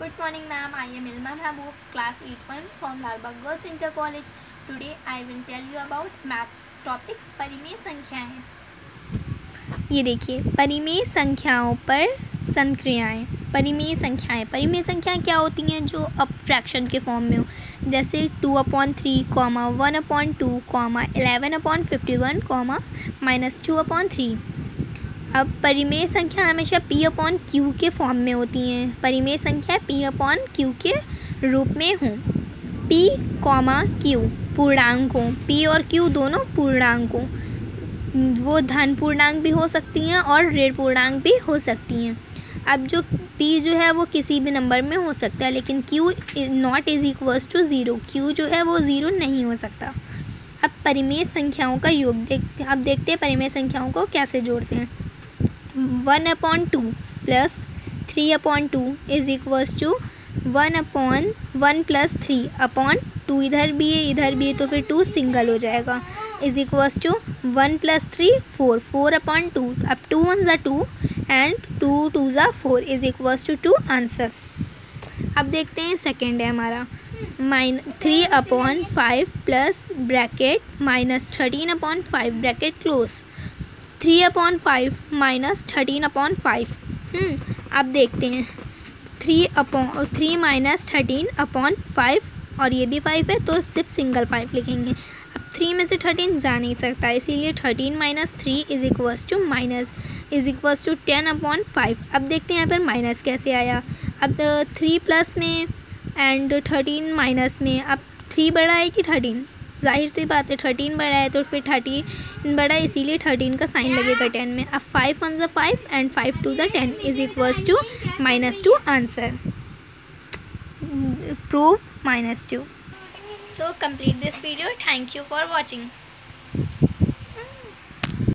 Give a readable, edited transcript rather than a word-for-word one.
Good morning, ma'am. I am Ilma Mahboob, class 8.1 from Lalbagh Girls Inter College. Today I will tell you about maths topic परिमेय संख्याएं। ये देखिए, परिमेय संख्याओं पर संक्रियाएं। परिमेय संख्याएं क्या होती हैं? जो अब फ्रैक्शन के फॉर्म में हो, जैसे 2/3, 1/2, 11/51, -2/3। अब परिमेय संख्या हमेशा P/Q के फॉर्म में होती हैं। परिमेय संख्या P/Q के रूप में हों। P, Q पूर्णांक हों। P और Q दोनों पूर्णांक हों। वो धन पूर्णांक भी हो सकती हैं और ऋण पूर्णांक भी हो सकती हैं। अब जो P जो है वो किसी भी नंबर में हो सकता है, लेकिन Q naught is equals to 0। Q जो है वो 0 नहीं हो सकता। अब परिमेय संख्याओं का योग देखते हैं परिमेय संख्याओं को कैसे जोड़ते हैं। 1/2 plus 3/2 is equals to 1/1 plus 3/2। इधर भी है तो फिर 2 सिंगल हो जाएगा, इज इक्वल्स टू 1 प्लस 3 4 4/2। अब 2 1 ज़ा 2 एंड 2 2 ज़ा 4 इज इक्वल्स टू 2 आंसर। अब देखते हैं सेकेंड है हमारा 3/5 प्लस ब्रैकेट -13/5 ब्रैकेट क्लोज। 3/5 -13/5। अब देखते हैं 3 माइनस 13/5 और ये भी 5 है तो सिर्फ सिंगल 5 लिखेंगे। अब 3 में से 13 जा नहीं सकता, इसीलिए 13 - 3 इज इक्वल्स टू 10/5। अब देखते हैं यहाँ पर माइनस कैसे आया। अब 3 प्लस में एंड 13 माइनस में। अब 3 बड़ा है कि 13? जाहिर सी बात है 13 बड़ा है तो फिर 13 बड़ा है, इसीलिए 13 का साइन लगेगा 10 में। अब 5 1 ज़ा 5 एंड 5 2 ज़ा 10 is equals to -2 answer. Prove -2। So complete this video. Thank you for watching.